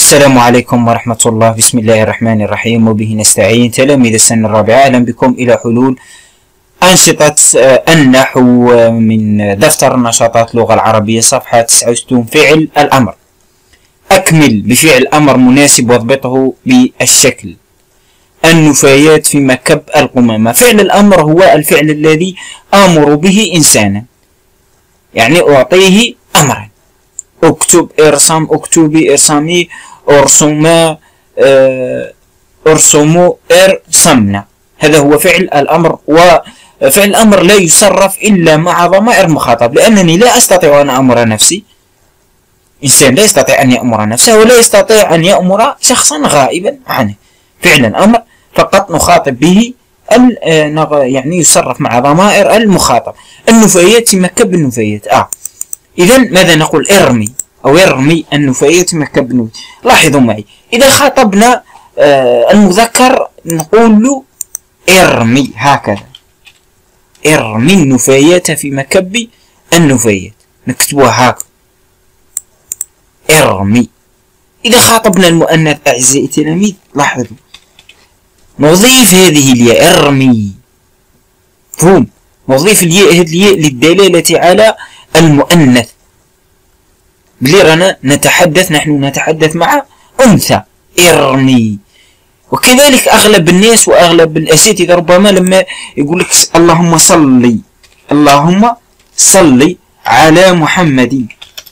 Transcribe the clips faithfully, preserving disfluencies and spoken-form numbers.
السلام عليكم ورحمة الله. بسم الله الرحمن الرحيم، وبه نستعين. تلاميذ السنة الرابعة، أهلا بكم إلى حلول أنشطة النحو من دفتر النشاطات اللغة العربية صفحة تسعة وستين. فعل الأمر. أكمل بفعل الأمر مناسب واضبطه بالشكل. النفايات في مكب القمامة. فعل الأمر هو الفعل الذي آمر به إنسانا، يعني أعطيه أمرا: اكتب، ارسم، اكتبي، ارسمي، ارسما، ارسموا، ارسمنا. هذا هو فعل الأمر. وفعل الأمر لا يصرف إلا مع ضمائر مخاطب، لأنني لا أستطيع أن أمر نفسي. إنسان لا يستطيع أن يأمر نفسه، ولا يستطيع أن يأمر شخصا غائبا عنه. فعل الأمر فقط نخاطب به، يعني يصرف مع ضمائر المخاطب. النفايات في مكب النفايات. آه إذا ماذا نقول؟ ارمي أو يرمي النفايات في مكب النفايات. لاحظوا معي، إذا خاطبنا آه المذكر نقول له ارمي، هكذا: ارمي النفايات في مكب النفايات، نكتبوها هكذا: ارمي. إذا خاطبنا المؤنث أعزائي التلاميذ، لاحظوا، نضيف هذه الياء، ارمي. مفهوم؟ نضيف الياء، هذه الياء للدلالة على المؤنث، بلي رانا نتحدث، نحن نتحدث مع أنثى. ارمي. وكذلك أغلب الناس وأغلب الأساتذة ربما لما يقول لك اللهم صلي، اللهم صلي على محمد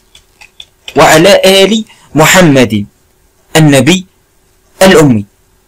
وعلى آل محمد النبي الأمي،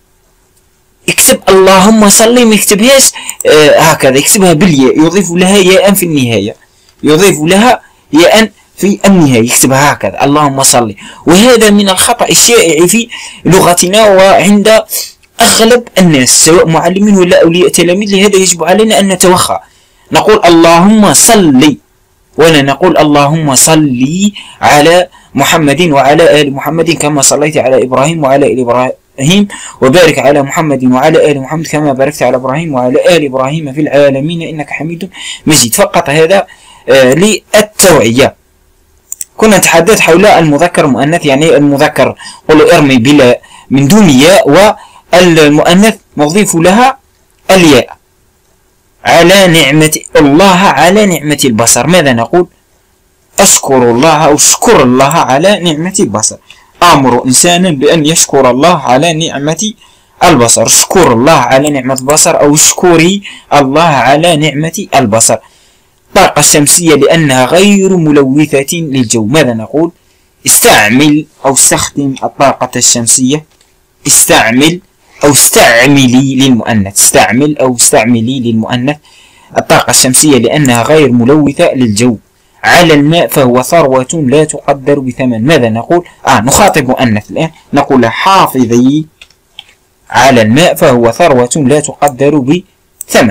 يكتب اللهم صلي، ما يكتبهاش آه هكذا، يكتبها بالياء، يضيف لها ياء في النهاية، يضيف لها ياء في النهاية، يكتبها هكذا: اللهم صلي. وهذا من الخطأ الشائع في لغتنا وعند أغلب الناس، سواء معلمين ولا أولياء تلاميذ. لهذا يجب علينا أن نتوخى، نقول اللهم صلي، ولا نقول اللهم صلي على محمد وعلى آل محمد كما صليت على إبراهيم وعلى آل إبراهيم، وبارك على محمد وعلى آل محمد كما باركت على إبراهيم وعلى آل إبراهيم في العالمين إنك حميد مجيد. فقط هذا آه للتوعية. كنا نتحدث حول المذكر المؤنث، يعني المذكر قولوا ارمي بلا من دون ياء، والمؤنث نضيف لها الياء. على نعمة الله، على نعمة البصر، ماذا نقول؟ أشكر الله أو اشكر الله على نعمة البصر. آمر إنسانا بأن يشكر الله على نعمة البصر. اشكر الله على نعمة البصر، أو اشكري الله على نعمة البصر. الطاقة الشمسية لأنها غير ملوثة للجو، ماذا نقول؟ استعمل أو استخدم الطاقة الشمسية. استعمل أو استعملي للمؤنث، استعمل أو استعملي للمؤنث الطاقة الشمسية لأنها غير ملوثة للجو. على الماء فهو ثروة لا تقدر بثمن، ماذا نقول؟ آه نخاطب مؤنث الآن، نقول حافظي على الماء فهو ثروة لا تقدر بثمن.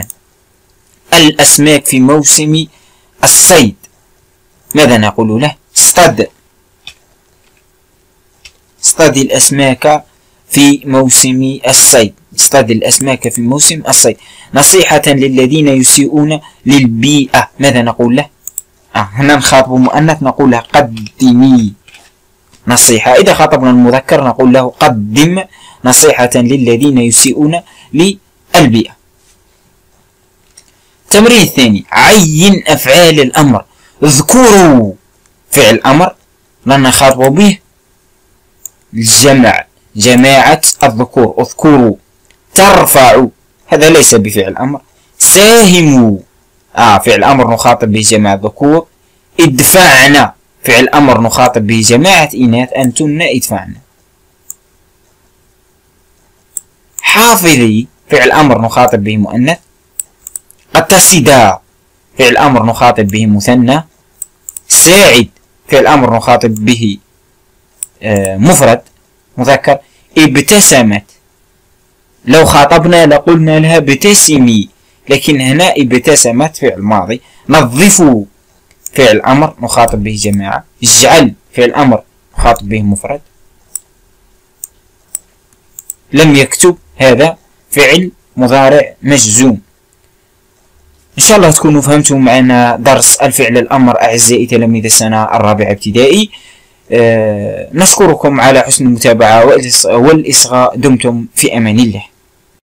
الأسماك في موسم الصيد، ماذا نقول له؟ اصطد، اصطاد الأسماك في موسم الصيد، اصطاد الأسماك في موسم الصيد. نصيحة للذين يسيئون للبيئة، ماذا نقول له؟ آه هنا نخاطب مؤنث نقول له قدمي نصيحة. إذا خاطبنا المذكر نقول له قدم نصيحة للذين يسيئون للبيئة. التمرين الثاني: عين أفعال الأمر. اذكروا فعل الأمر لأن نخاطب به الجمع، جماعة الذكور، اذكروا. ترفعوا، هذا ليس بفعل الأمر. ساهموا، آه فعل الأمر نخاطب به جماعة الذكور. ادفعنا، فعل الأمر نخاطب به جماعة إناث، أنتن ادفعنا. حافظي، فعل الأمر نخاطب به مؤنث. اقتصدا، فعل الأمر نخاطب به مثنى. ساعد، فعل الأمر نخاطب به آه مفرد مذكر. ابتسمت، لو خاطبنا لقلنا لها ابتسمي، لكن هنا ابتسمت فعل ماضي. نظفوا، فعل الأمر نخاطب به جماعة. اجعل، فعل الأمر نخاطب به مفرد. لم يكتب، هذا فعل مضارع مجزوم. إن شاء الله تكونوا فهمتوا معنا درس الفعل الأمر أعزائي تلاميذ السنة الرابعة ابتدائي. آه نشكركم على حسن المتابعة والإصغاء. دمتم في أمان الله.